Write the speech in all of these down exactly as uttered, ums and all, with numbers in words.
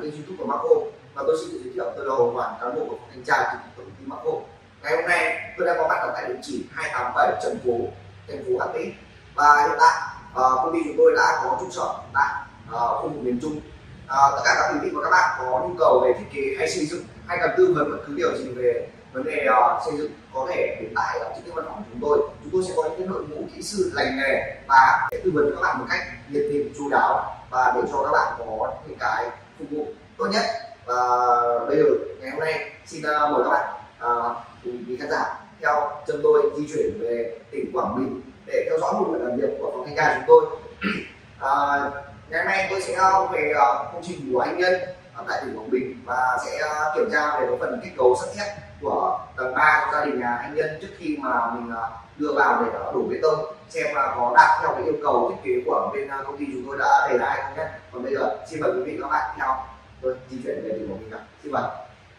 kênh YouTube của Marco, và tôi xin tự giới thiệu tôi là Hồ Hoàn, cán bộ của phòng thanh tra trực thuộc công ty Marco. Ngày hôm nay tôi đang có mặt ở tại địa chỉ hai tám bảy Trần Phú, thành phố Hà Tĩnh, và hiện tại uh, công ty chúng tôi đã có trụ sở tại uh, khu vực miền Trung. Uh, tất cả các quý vị và các bạn có nhu cầu về thiết kế hay xây dựng hay cần tư vấn bất cứ điều gì về vấn đề uh, xây dựng có thể hiện tại ở trực tiếp văn phòng của chúng tôi. Chúng tôi sẽ có những đội ngũ kỹ sư lành nghề và sẽ tư vấn cho các bạn một cách nhiệt tình, chu đáo và để cho các bạn có những cái phục vụ tốt nhất. Và bây giờ ngày hôm nay xin uh, mời các bạn uh, cùng quý khán giả theo chân tôi di chuyển về tỉnh Quảng Bình để theo dõi một buổi làm việc của phòng thanh tra chúng tôi. uh, ngày hôm nay tôi sẽ về uh, công trình của anh Nhân ở tại tỉnh Quảng Bình và sẽ uh, kiểm tra về cái phần kết cấu sắt thép của tầng ba của gia đình nhà anh Nhân trước khi mà mình uh, đưa vào để uh, đổ bê tông, xem là có đạt theo cái yêu cầu thiết kế của bên uh, công ty chúng tôi đã đề ra hay không nhé. Còn bây giờ xin mời quý vị và các bạn theo tôi di chuyển về tỉnh Quảng Bình. Xin mời.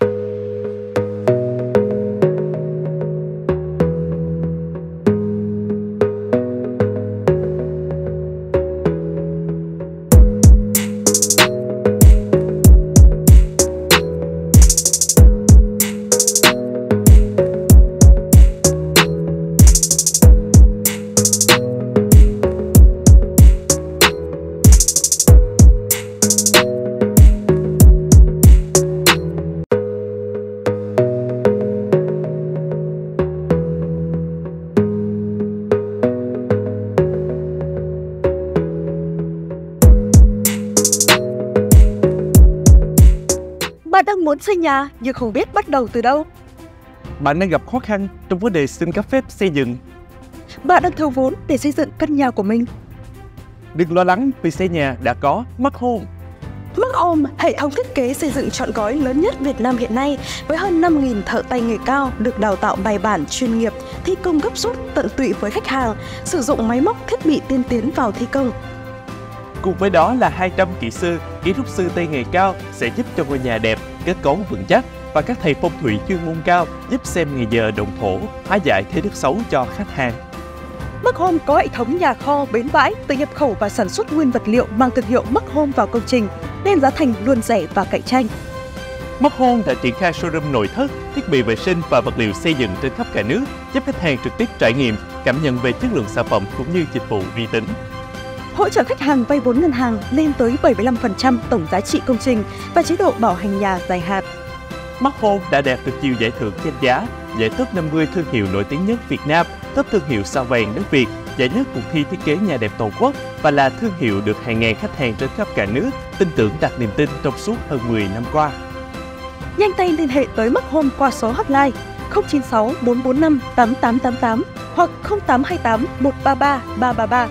Bạn đang muốn xây nhà nhưng không biết bắt đầu từ đâu. Bạn đang gặp khó khăn trong vấn đề xin cấp phép xây dựng. Bạn đang thiếu vốn để xây dựng căn nhà của mình. Đừng lo lắng vì xây nhà đã có Marco. Marco, hệ thống thiết kế xây dựng trọn gói lớn nhất Việt Nam hiện nay, với hơn năm nghìn thợ tay nghề cao được đào tạo bài bản, chuyên nghiệp, thi công gấp rút, tận tụy với khách hàng, sử dụng máy móc thiết bị tiên tiến vào thi công. Cùng với đó là hai trăm kỹ sư, kiến trúc sư tay nghề cao sẽ giúp cho ngôi nhà đẹp, kết cấu vững chắc, và các thầy phong thủy chuyên môn cao giúp xem ngày giờ động thổ, hóa giải thế đức xấu cho khách hàng. Marco có hệ thống nhà kho, bến bãi, tự nhập khẩu và sản xuất nguyên vật liệu mang thương hiệu Marco vào công trình, nên giá thành luôn rẻ và cạnh tranh. Marco đã triển khai showroom nội thất, thiết bị vệ sinh và vật liệu xây dựng trên khắp cả nước, giúp khách hàng trực tiếp trải nghiệm, cảm nhận về chất lượng sản phẩm cũng như dịch vụ uy tín. Hỗ trợ khách hàng vay vốn ngân hàng lên tới bảy mươi lăm phần trăm tổng giá trị công trình và chế độ bảo hành nhà dài hạn. Marco đã đạt được nhiều giải thưởng danh giá, giải top năm mươi thương hiệu nổi tiếng nhất Việt Nam, top thương hiệu sao vàng đất Việt, giải nhất cuộc thi thiết kế nhà đẹp toàn quốc và là thương hiệu được hàng ngàn khách hàng trên khắp cả nước tin tưởng đặt niềm tin trong suốt hơn mười năm qua. Nhanh tay liên hệ tới Marco qua số hotline không chín sáu bốn bốn năm tám tám tám tám hoặc không tám hai tám một ba ba ba ba ba.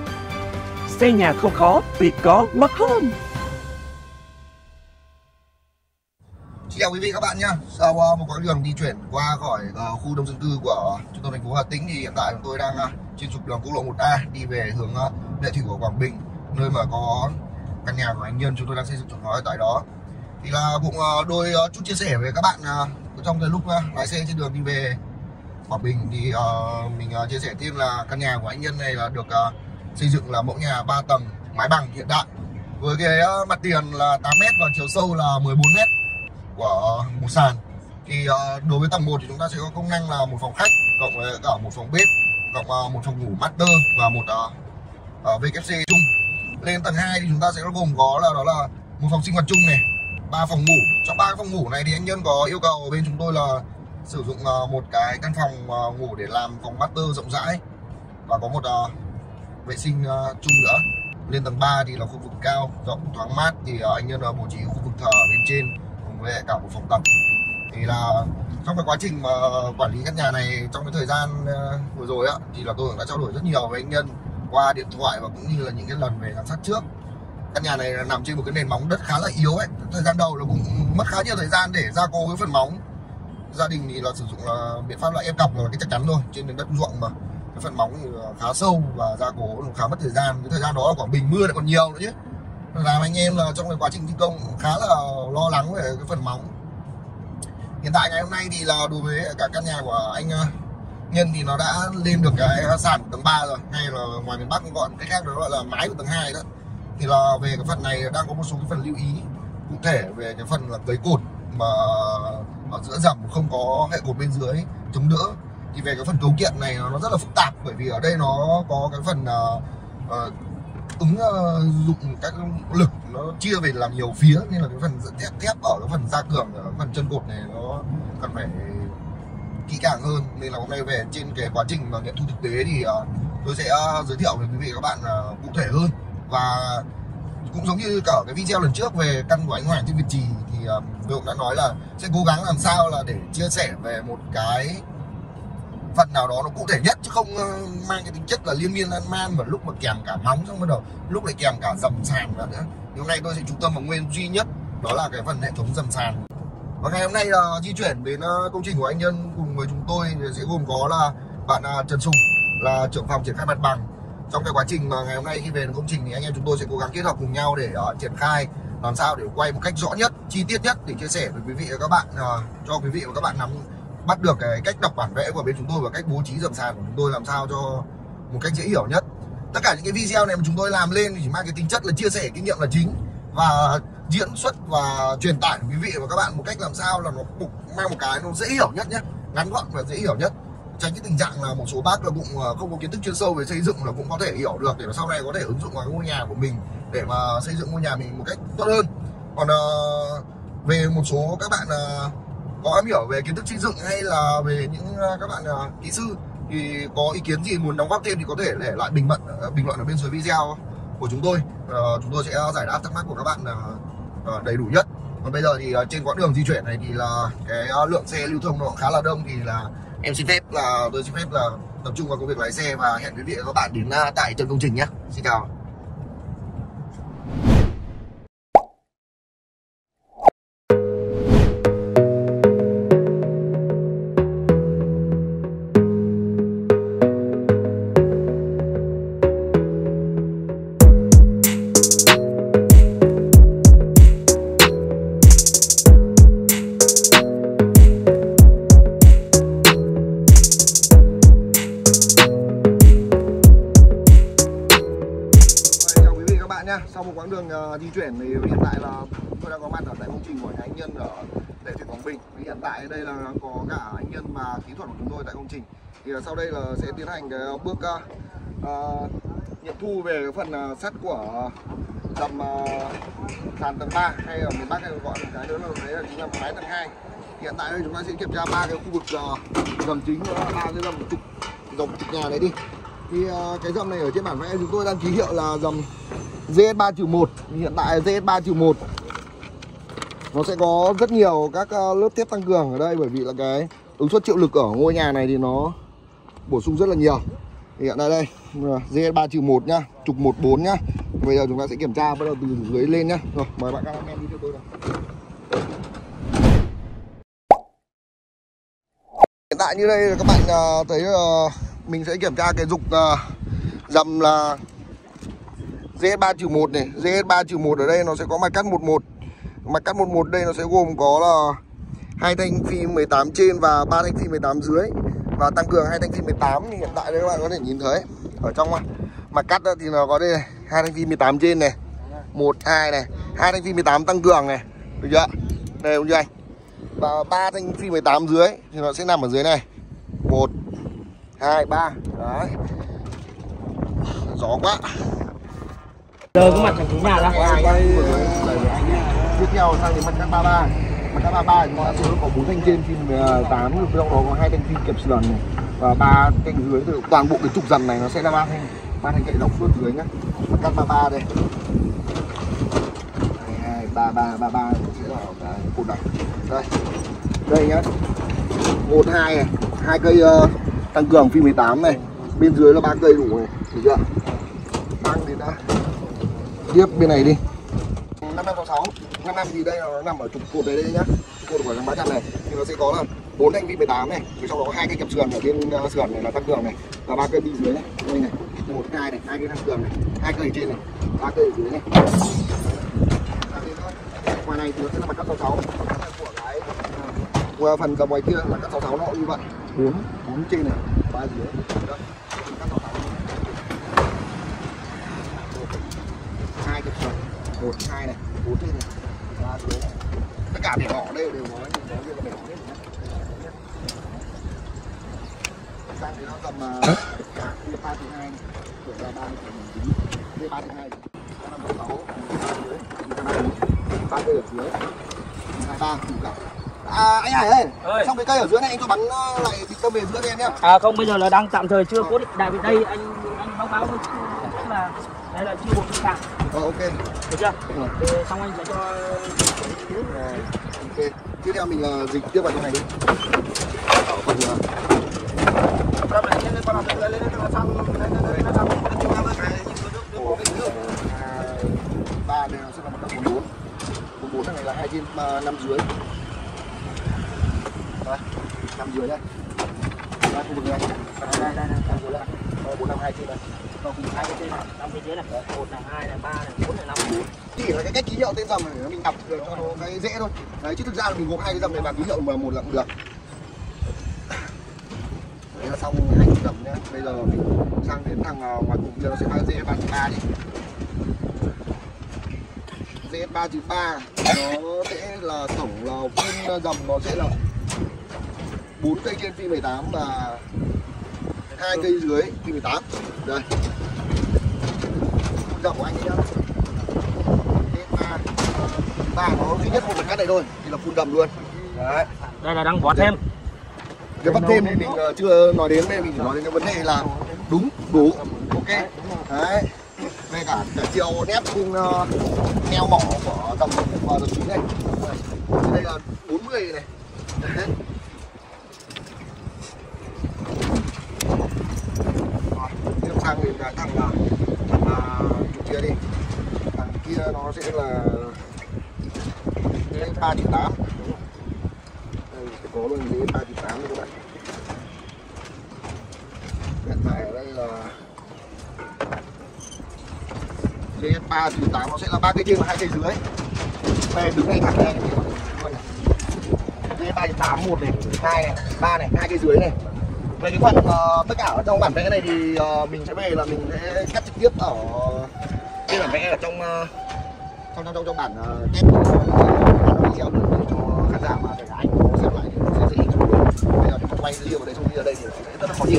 Xây nhà không khó vì có Marco. Xin chào quý vị các bạn nhé. Sau uh, một quãng đường di chuyển qua khỏi uh, khu đông dân cư của trung tâm thành phố Hà Tĩnh thì hiện tại chúng tôi đang uh, trên trục đường quốc lộ một A đi về hướng uh, Lệ Thủy của Quảng Bình, nơi mà có căn nhà của anh Nhân chúng tôi đang xây dựng trọn gói tại đó. Thì là cũng uh, đôi uh, chút chia sẻ với các bạn uh, trong cái lúc uh, lái xe trên đường đi về Quảng Bình thì uh, mình uh, chia sẻ thêm là căn nhà của anh Nhân này là được uh, xây dựng là mẫu nhà ba tầng mái bằng hiện đại với cái uh, mặt tiền là tám mét và chiều sâu là mười bốn mét của uh, một sàn. Thì uh, đối với tầng một thì chúng ta sẽ có công năng là một phòng khách cộng với cả một phòng bếp cộng uh, một phòng ngủ master và một uh, uh, vê kép xê chung. Lên tầng hai thì chúng ta sẽ gồm có là đó là một phòng sinh hoạt chung này, ba phòng ngủ. Trong ba cái phòng ngủ này thì anh Nhân có yêu cầu bên chúng tôi là sử dụng uh, một cái căn phòng uh, ngủ để làm phòng master rộng rãi và có một uh, vệ sinh uh, chung nữa. Lên tầng ba thì là khu vực cao rộng thoáng mát thì uh, anh Nhân uh, bố trí khu vực thờ bên trên cùng với cả một phòng tập. Thì là trong cái quá trình mà quản lý căn nhà này trong cái thời gian uh, vừa rồi á thì là tôi cũng đã trao đổi rất nhiều với anh Nhân qua điện thoại và cũng như là những cái lần về giám sát trước. Căn nhà này là nằm trên một cái nền móng đất khá là yếu ấy. Thời gian đầu là cũng mất khá nhiều thời gian để gia cố cái phần móng. Gia đình thì là sử dụng là biện pháp là ép cọc là cái chắc chắn thôi, trên nền đất ruộng mà cái phần móng thì khá sâu và gia cố khá mất thời gian. Cái thời gian đó ở Quảng Bình mưa lại còn nhiều nữa chứ, làm anh em là trong cái quá trình thi công khá là lo lắng về cái phần móng. Hiện tại ngày hôm nay thì là đối với cả căn nhà của anh Nhân thì nó đã lên được cái sàn của tầng ba rồi, hay là ngoài miền Bắc gọi cách khác đó gọi là mái của tầng hai đó. Thì là về cái phần này đang có một số cái phần lưu ý. cụ thể về cái phần là cấy cột mà ở giữa dầm không có hệ cột bên dưới chống đỡ. Thì về cái phần cấu kiện này nó rất là phức tạp, bởi vì ở đây nó có cái phần uh, uh, ứng uh, dụng các lực nó chia về làm nhiều phía, nên là cái phần thép thép ở cái phần gia cường ở phần chân cột này nó cần phải kỹ càng hơn. Nên là hôm nay về trên cái quá trình mà nghiệm thu thực tế thì uh, tôi sẽ uh, giới thiệu với quý vị và các bạn uh, cụ thể hơn. Và cũng giống như cả cái video lần trước về căn của anh Hoàng trên Việt Trì thì uh, tôi cũng đã nói là sẽ cố gắng làm sao là để chia sẻ về một cái phần nào đó nó cụ thể nhất, chứ không uh, mang cái tính chất là liên miên lan man, và lúc mà kèm cả móng xong bắt đầu lúc lại kèm cả dầm sàn vào nữa. Thì hôm nay tôi sẽ chú tâm vào nguyên duy nhất, đó là cái phần hệ thống dầm sàn. Và ngày hôm nay là uh, di chuyển đến uh, công trình của anh Nhân cùng với chúng tôi thì sẽ gồm có là bạn uh, Trần Sùng là trưởng phòng triển khai mặt bằng. Trong cái quá trình mà ngày hôm nay khi về đến công trình thì anh em chúng tôi sẽ cố gắng kết hợp cùng nhau để uh, triển khai làm sao để quay một cách rõ nhất, chi tiết nhất để chia sẻ với quý vị và các bạn, uh, cho quý vị và các bạn nắm bắt được cái cách đọc bản vẽ của bên chúng tôi và cách bố trí dầm sàn của chúng tôi làm sao cho một cách dễ hiểu nhất. Tất cả những cái video này mà chúng tôi làm lên thì chỉ mang cái tính chất là chia sẻ kinh nghiệm là chính, và diễn xuất và truyền tải quý vị và các bạn một cách làm sao là nó mang một cái nó dễ hiểu nhất nhé, ngắn gọn và dễ hiểu nhất, tránh cái tình trạng là một số bác là cũng không có kiến thức chuyên sâu về xây dựng là cũng có thể hiểu được để mà sau này có thể ứng dụng vào ngôi nhà của mình để mà xây dựng ngôi nhà mình một cách tốt hơn. Còn uh, về một số các bạn uh, có am hiểu về kiến thức xây dựng hay là về những uh, các bạn uh, kỹ sư thì có ý kiến gì muốn đóng góp thêm thì có thể để lại bình luận uh, bình luận ở bên dưới video của chúng tôi. Uh, chúng tôi sẽ giải đáp thắc mắc của các bạn uh, uh, đầy đủ nhất. Còn bây giờ thì uh, trên quãng đường di chuyển này thì là cái uh, lượng xe lưu thông nó khá là đông, thì là em xin phép là tôi xin phép là tập trung vào công việc lái xe và hẹn quý vị và các bạn đến uh, tại chân công trình nhé. Xin chào. Sau một quãng đường uh, di chuyển thì hiện tại là tôi đang có mặt ở tại công trình của nhà anh Nhân ở Lệ Thủy, Quảng Bình. Thì hiện tại đây là có cả anh Nhân và kỹ thuật của chúng tôi tại công trình. Thì uh, sau đây là sẽ tiến hành cái bước uh, uh, nghiệm thu về cái phần uh, sắt của dầm uh, sàn tầng ba, hay ở miền Bắc hay gọi một cái nữa là đấy là chính là mái tầng hai. Hiện tại đây chúng ta sẽ kiểm tra ba cái khu vực uh, dầm chính, đó là ba cái dầm trục dòng trục nhà này đi. Thì uh, cái dầm này ở trên bản vẽ chúng tôi đang ký hiệu là dầm G S ba trừ một. Hiện tại G S ba trừ một nó sẽ có rất nhiều các lớp thép tăng cường ở đây, bởi vì là cái ứng suất chịu lực ở ngôi nhà này thì nó bổ sung rất là nhiều. Thì hiện tại đây G S ba trừ một nhá, trục một bốn nhá. Bây giờ chúng ta sẽ kiểm tra bắt đầu từ dưới lên nhá. Rồi mời bạn cameraman đi theo tôi nào. Hiện tại như đây các bạn thấy mình sẽ kiểm tra cái trục dầm là G S ba trừ một này. G S ba trừ một ở đây nó sẽ có mặt cắt một một. Mặt cắt một một đây nó sẽ gồm có là hai thanh phi mười tám trên và ba thanh phi mười tám dưới, và tăng cường hai thanh phi mười tám. Thì hiện tại đây các bạn có thể nhìn thấy ở trong mặt cắt thì nó có đây này, hai thanh phi mười tám trên này, một hai này, hai thanh phi mười tám tăng cường này, được chưa? Đây không chưa anh? Và ba thanh phi mười tám dưới thì nó sẽ nằm ở dưới này. một hai ba. Đấy. Gió quá. Giờ có mặt thành chủ nhà ra. Tiếp theo sang đến mặt cắt ba ba. Mặt cắt ba ba thì nó sẽ có bốn thanh trên phim mười tám, trong đó có hai thanh phim kẹp sườn này và ba thanh dưới. Toàn bộ cái trục dầm này nó sẽ là ba thanh ba thanh cậy dọc suốt dưới nhá. Mặt cắt ba ba đây. hai ba ba ba ba sẽ là cái cột này. Đây. Đây nhá. một hai này, hai cây uh, tăng cường phim mười tám này. Bên dưới là ba cây đủ này, được chưa? Tăng thì đã. Tiếp bên này đi. năm năm sáu sáu. năm năm thì đây nó nằm ở trục cột này đây nhá. Trục cột của thằng ba trăm này thì nó sẽ có là bốn thanh phim mười tám này, thì sau đó hai cây kẹp sườn ở trên uh, sườn này là tăng cường này, và ba cây đi dưới này. Đây này. một hai này, hai cây tăng cường này, hai cây trên này, ba cây ở dưới này. Ngoài này thì nó sẽ là mặt cắt sáu sáu. Của cái uh, phần dầm ngoài kia là cắt sáu sáu nó như vậy. bốn bốn trên này, ba dưới. Đó. hai kẹp sườn, một hai này, bốn trên này, ba tất cả biển đỏ đây đều nói có riêng là biển đỏ hết. Sang thì nó tầm V ba thứ hai, tuổi là ba mươi chín, V ba thứ hai, năm mươi sáu, ba cây ở dưới, hai ba đủ cả. À, anh Hải ơi, ơi, trong cái cây ở dưới này anh cho bắn lại thịt tôm về giữa cho em nhé. À không, bây giờ là đang tạm thời chưa cố định. Đại vì đây anh anh báo cáo với chắc là đây là chưa buộc sẵn sàng. Ờ, ok. Được chưa? Ừ. Thì xong anh sẽ cho. Rồi, ok. Tiếp theo mình uh, dịch tiếp vào chỗ này đi. Ở phần uh... ba đây sẽ là một bốn bốn. bốn bốn này là hai trên năm dưới. Đây, năm dưới đây. Đây khu vực này. Đây đây đây, năm dưới đây. bốn năm hai trên đây. Còn hai cái trên này, năm cái dưới này. một là hai là ba là bốn là năm. Chỉ là cái cách ký hiệu tên dầm này mình đọc được cho nó cái dễ thôi. Đấy, chứ thực ra là mình gộp hai cái dầm này vào ký hiệu mà một là cũng được. Đấy là xong hai cái dầm nhé. Bây giờ mình sang đến thằng ngoài cùng kia nó sẽ là Z ba trừ ba đi. Z ba trừ ba nó sẽ là tổng là phun dầm nó sẽ là bốn cây trên phi mười tám và hai cây dưới phi mười tám. Đây. Phun dầm của anh nhá. Ba nó duy nhất một phần cắt này thôi thì là phun đầm luôn. Đấy. Đây là đang bón thêm. Cái bắt thêm thì mình uh, chưa nói đến, đây mình chỉ nói đến cái vấn đề là đúng đủ. Ok. Đấy. Về cả cả chiều nép cùng uh, neo mỏ của dòng và dòng chín này. Đây là bốn mươi này. Đấy. Rồi, tiếp sang thì cái thằng là thằng uh, kia đi. Thằng kia nó sẽ là ba trừ tám. Đây sẽ có luôn Z ba trừ tám nữa các bạn. Hiện tại ở đây là Z ba trừ tám nó sẽ là ba cây trên và hai cây dưới. Đây đứng đây thẳng đây. Z ba trừ tám một này, hai này, ba này, hai cây dưới này. Về cái phần uh, tất cả ở trong bản vẽ này thì uh, mình sẽ về là mình sẽ cắt trực tiếp ở trên bản vẽ ở trong uh, trong trong trong bản uh, test video để cho khán giả mà phải anh có xem lại thì nó sẽ dễ hình dung. Bây giờ mình quay video vào đây, xong đi ở đây thì sẽ rất là khó nhìn.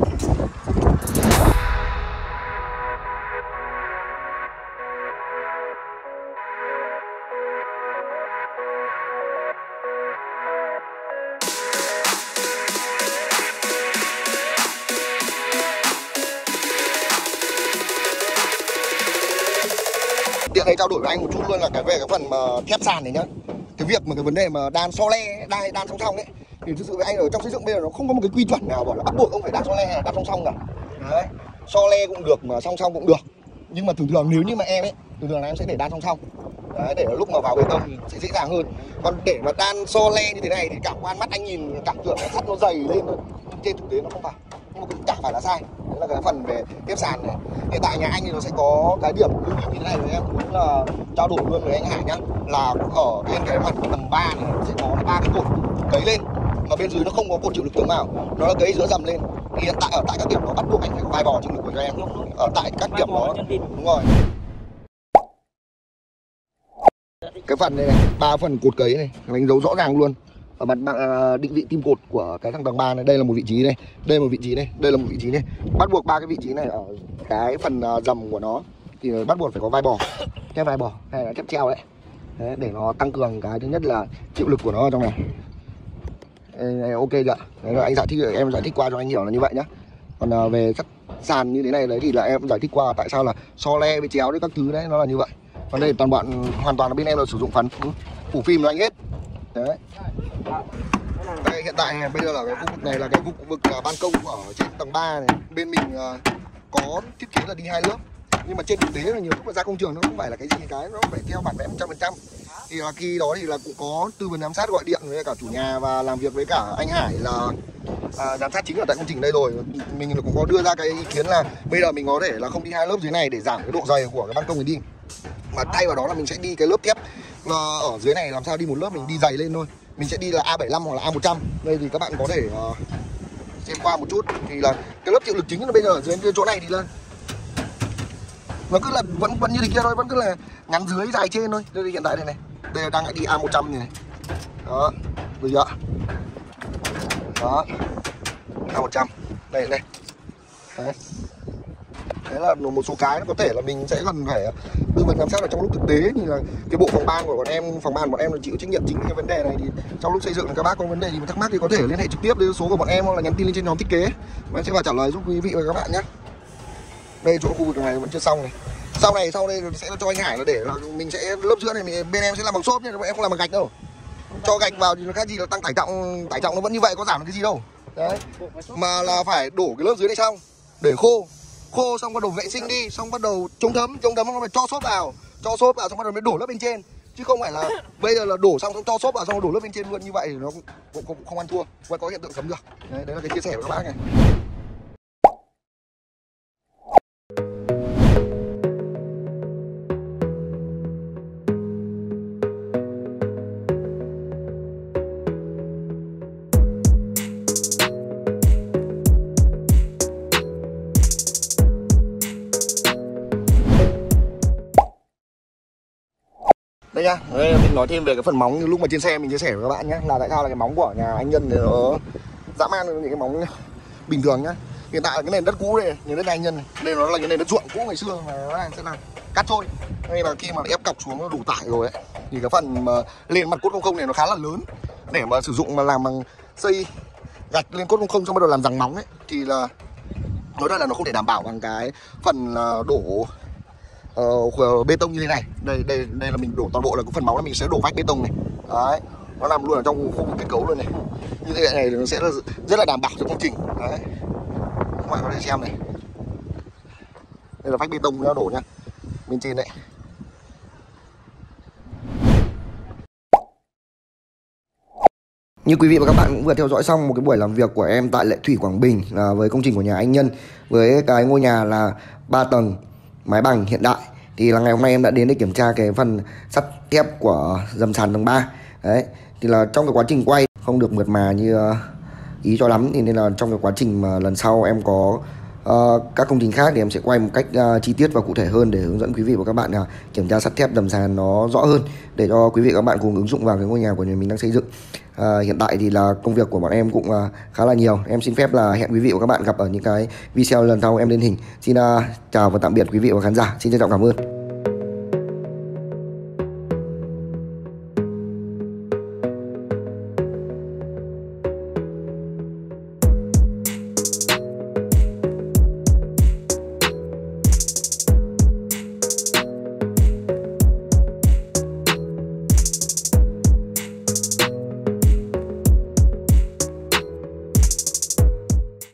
Tiện này trao đổi với anh một chút luôn là cái về cái phần mà thép sàn này nhá. Cái việc mà cái vấn đề mà đan so le, đan đan song song ấy thì thực sự với anh ở trong xây dựng bây giờ nó không có một cái quy chuẩn nào bảo là bắt buộc ông phải đan so le hay là đan song song cả. Đấy. So le cũng được mà song song cũng được. Nhưng mà thường thường nếu như mà em ấy, thường thường là em sẽ để đan song song. Đấy, để lúc mà vào bê tông thì sẽ dễ dàng hơn. Còn để mà đan so le như thế này thì cảm quan mắt anh nhìn cảm tưởng cái sắt nó dày lên thôi. Trên thực tế nó không phải. Nhưng mà cũng chả phải là sai. Đấy là cái phần về tiếp sàn này. Hiện tại nhà anh thì nó sẽ có cái điểm lưu ý như thế này với em cũng là trao đổi luôn với anh Hải nhá, là ở bên cái mặt tầng ba này sẽ có ba cái cột cấy lên mà bên dưới nó không có cột chịu lực tường vào, nó là cấy giữa dầm lên. Thì hiện tại ở tại các điểm nó bắt buộc anh phải có vai bò chịu lực của các em ở tại các điểm đó. Đúng rồi. Cái phần này này, ba phần cột cấy này đánh dấu rõ ràng luôn. Ở mặt uh, định vị tim cột của cái thằng tầng ba này, đây là một vị trí này, đây là một vị trí này, đây là một vị trí này. Bắt buộc ba cái vị trí này ở cái phần uh, dầm của nó thì bắt buộc phải có vai bò, cái vai bò hay là thép treo đấy. Đấy, để nó tăng cường cái thứ nhất là chịu lực của nó ở trong này. Đây, đây, ok chưa? Đấy là anh giải thích, em giải thích qua cho anh hiểu là như vậy nhá. Còn uh, về các sàn như thế này đấy thì là em giải thích qua tại sao là so le với chéo đấy các thứ đấy nó là như vậy. Còn đây toàn bộ hoàn toàn là bên em là sử dụng phần phủ phim của anh hết. Đấy. Đây, hiện tại này, bây giờ là cái khu vực này là cái khu vực uh, ban công ở trên tầng ba này. Bên mình uh, có thiết kế là đi hai lớp. Nhưng mà trên thực tế là nhiều lúc mà ra công trường nó không phải là cái gì cái nó phải theo bản vẽ một trăm phần trăm. Thì là khi đó thì là cũng có tư vấn giám sát gọi điện với cả chủ nhà và làm việc với cả anh Hải là à, giám sát chính ở tại công trình đây rồi. Mình cũng có đưa ra cái ý kiến là bây giờ mình có thể là không đi hai lớp dưới này để giảm cái độ dày của cái ban công này đi, mà thay vào đó là mình sẽ đi cái lớp thép ở dưới này làm sao đi một lớp mình đi dày lên thôi. Mình sẽ đi là A bảy mươi lăm hoặc là A một trăm. Đây thì các bạn có thể uh, xem qua một chút. Thì là cái lớp chịu lực chính là bây giờ ở dưới chỗ này thì là nó cứ là vẫn vẫn như thế kia thôi, vẫn cứ là ngắn dưới dài trên thôi. Đây hiện tại đây này, Đây là đang đi A một trăm này. Đó, được chưa? Đó, A một trăm. Đây đây. Đấy. Đấy là một số cái có thể là mình sẽ cần phải tư vấn giám sát ở trong lúc thực tế, như là cái bộ phòng ban của bọn em, phòng ban của bọn em là chịu trách nhiệm chính cái vấn đề này. Thì trong lúc xây dựng các bác có vấn đề gì mà thắc mắc thì có thể liên hệ trực tiếp đến số của bọn em hoặc là nhắn tin lên trên nhóm thiết kế, và em sẽ vào trả lời giúp quý vị và các bạn nhé. Đây chỗ khu vực này vẫn chưa xong này. Sau này sau đây sẽ cho anh Hải là để là mình sẽ lớp giữa này bên em sẽ làm bằng xốp nhé, bọn em không làm bằng gạch đâu. Cho gạch vào thì nó khác gì là tăng tải trọng, tải trọng nó vẫn như vậy, có giảm được cái gì đâu. Đấy. Mà là phải đổ cái lớp dưới này xong để khô. Khô xong bắt đầu vệ sinh đi, xong bắt đầu chống thấm, chống thấm nó phải cho xốp vào, cho xốp vào xong bắt đầu mới đổ lớp bên trên. Chứ không phải là bây giờ là đổ xong xong cho xốp vào xong đổ lớp bên trên luôn, như vậy thì nó cũng, cũng, cũng không ăn thua, vẫn có hiện tượng thấm được. Đấy, đấy là cái chia sẻ của các bác này. Đây nhá, đây mình nói thêm về cái phần móng như lúc mà trên xe mình chia sẻ với các bạn nhé, là tại sao là cái móng của nhà anh Nhân thì nó dã man hơn những cái móng bình thường nhá. Hiện tại cái nền đất cũ đây, nền đất nhà anh Nhân này, đây nó là cái nền đất ruộng cũ ngày xưa mà nó sẽ là cắt trôi. Đây là khi mà ép cọc xuống nó đủ tải rồi ấy, thì cái phần mà lên mặt cốt không không này nó khá là lớn để mà sử dụng mà làm bằng xây gạch lên cốt không không xong bắt đầu làm răng móng ấy, thì là nói ra là nó không thể đảm bảo bằng cái phần đổ Uh, bê tông như thế này. Đây đây đây là mình đổ toàn bộ là cái phần móng là mình sẽ đổ vách bê tông này. Đấy, nó nằm luôn ở trong khu vực kết cấu luôn này. Như thế này nó sẽ là rất là đảm bảo cho công trình. Đấy, các bạn có thể xem này. Đây là vách bê tông nó đổ nhá, bên trên đấy. Như quý vị và các bạn cũng vừa theo dõi xong một cái buổi làm việc của em tại Lệ Thủy, Quảng Bình, là với công trình của nhà anh Nhân, với cái ngôi nhà là ba tầng mái bằng hiện đại. Thì là ngày hôm nay em đã đến để kiểm tra cái phần sắt thép của dầm sàn tầng ba. Đấy, thì là trong cái quá trình quay không được mượt mà như ý cho lắm, thì nên là trong cái quá trình mà lần sau em có uh, các công trình khác thì em sẽ quay một cách uh, chi tiết và cụ thể hơn để hướng dẫn quý vị và các bạn uh, kiểm tra sắt thép dầm sàn nó rõ hơn, để cho quý vị và các bạn cùng ứng dụng vào cái ngôi nhà của nhà mình đang xây dựng. Uh, hiện tại thì là công việc của bọn em cũng uh, khá là nhiều. Em xin phép là hẹn quý vị và các bạn gặp ở những cái video lần sau em lên hình. Xin uh, chào và tạm biệt quý vị và khán giả. Xin trân trọng cảm ơn.